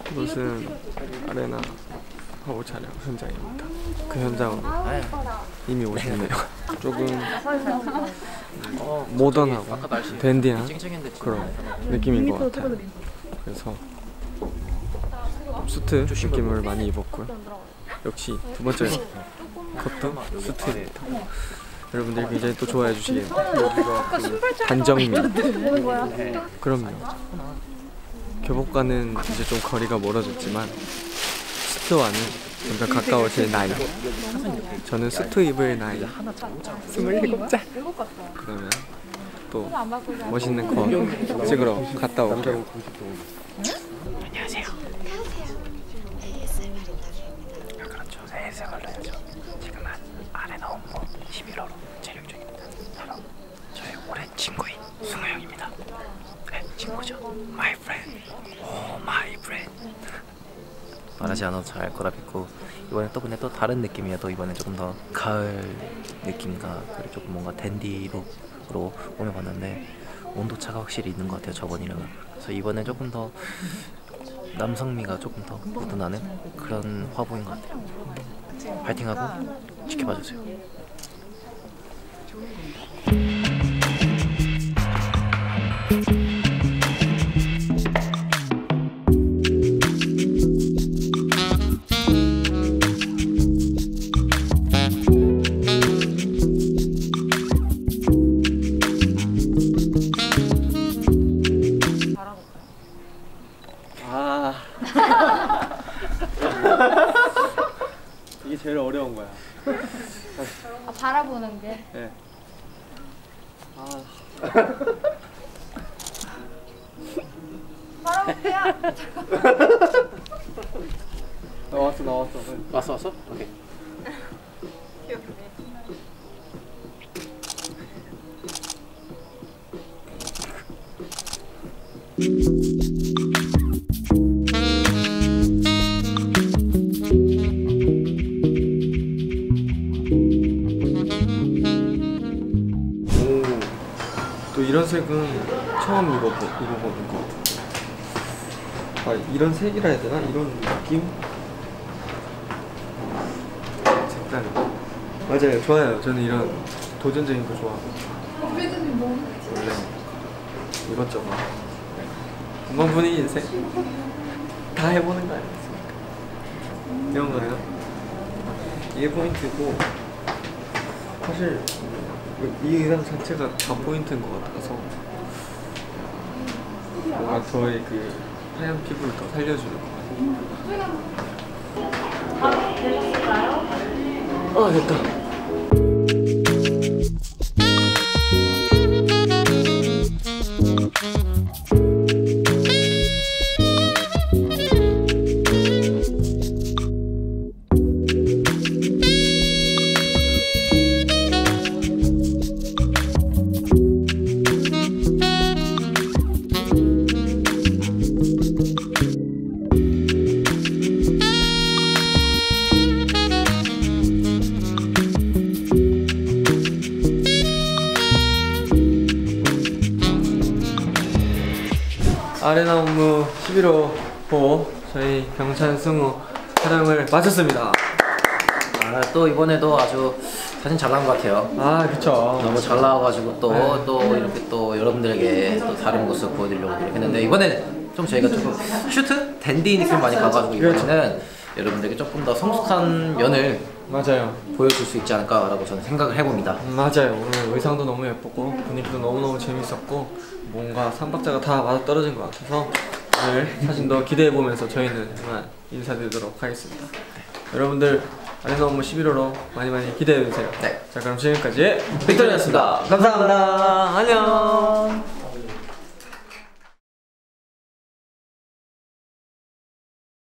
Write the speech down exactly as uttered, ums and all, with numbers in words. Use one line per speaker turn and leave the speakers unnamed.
이곳은 아레나 화보 촬영 현장입니다. 그 현장으로 이미 오셨네요. 조금 모던하고 댄디한 그런 느낌인 것 같아요. 그래서 수트 느낌을 많이 입었고요. 역시 두 번째 컷도 수트입니다. 여러분들 굉장히 또 좋아해 주시겠네요. 여기가 그 단정미. 그럼요. 교복과는 이제 좀 거리가 멀어졌지만 수트와는 점점 가까워질 나이. 저는 수트 입을 나이 스물일곱 살. 그러면 또 멋있는 거 찍으러 갔다 올게요. 안녕하세요. 그렇죠. 에이에스엠알로야죠. 지금은 아레나 업무 십일 호로 촬영 중입니다. 바로 저의 오랜 친구인 승우 형입니다. 네, 친구죠. My friend. 오, my friend.
말하지 않아도 잘 알 거라 믿고 이번에 또 근데 또 다른 느낌이에요. 또 이번에 조금 더 가을 느낌과 그리고 조금 뭔가 댄디룩으로 꾸며봤는데 온도차가 확실히 있는 것 같아요, 저번이랑은. 그래서 이번에 조금 더 남성미가 조금 더 묻어나는 그런 화보인 것 같아요. 파이팅하고 지켜봐주세요.
이게 제일 어려운 거야.
아, 바라보는 게?
네. 아.
바라볼게요.
나왔어, 나왔어. 네.
왔어, 왔어? 오케이.
또 이런 색은 처음 입어보, 입어보는 것 같은데. 아, 이런 색이라 해야 되나? 이런 느낌? 색다르. 맞아요, 좋아요. 저는 이런 도전적인 거 좋아하고. 원래 이것저것 한번 분위기 인생 다 해보는 거 아니겠습니까? 이런 거요. 이게 포인트고, 사실 이 의상 자체가 다 포인트인 것 같아서 뭔가 저의 그 하얀 피부를 더 살려주는 것 같아요. 아, 됐다. 아레나 업무 십일 호 저희 병찬 승우 촬영을 마쳤습니다.
아, 또 이번에도 아주 사진 잘 나온 것 같아요.
아, 그쵸.
너무 잘 나와가지고 또 또
네.
이렇게 또 여러분들에게 또 다른 모습 보여드리려고 이렇게 했는데 이번에는 좀 저희가 조금 슈트? 댄디 느낌 많이 가가지고 이번에는 여러분들에게 조금 더 성숙한 면을
맞아요.
보여줄 수 있지 않을까라고 저는 생각을 해봅니다.
음, 맞아요. 오늘 의상도 너무 예뻤고 분위기도 너무너무 재밌었고 뭔가 삼박자가 다 맞아떨어진 것 같아서 오늘 사진도 기대해보면서 저희는 정말 인사드리도록 하겠습니다. 네. 여러분들 아레나 업무 십일 호로 많이 많이 기대해주세요.
네.
자, 그럼 지금까지 빅터리였습니다. 감사합니다. 안녕.